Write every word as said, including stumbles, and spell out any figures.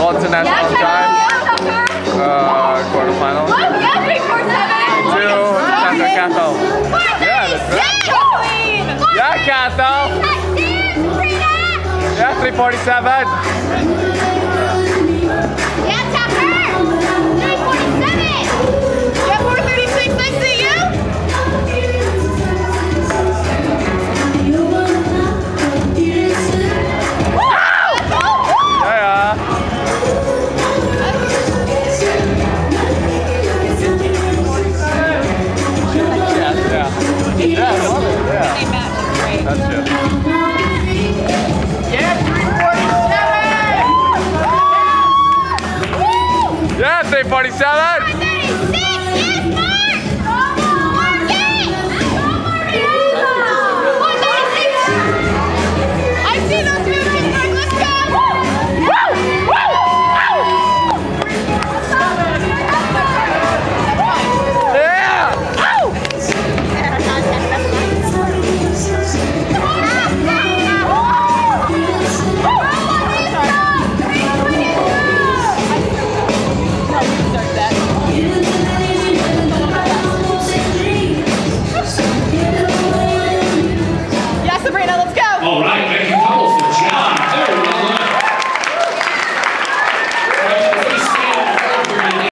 What's the national time? Uh, quarterfinals. Two. Tucker Catho. Yeah, that's it. Yeah, Catho. Yeah, three forty-seven. Yeah, Tucker. three forty-seven. Yeah, four thirty-six. I see you. Yeah, I love it. Yeah. That's it. Yeah, three forty-seven! Yeah, three forty-seven!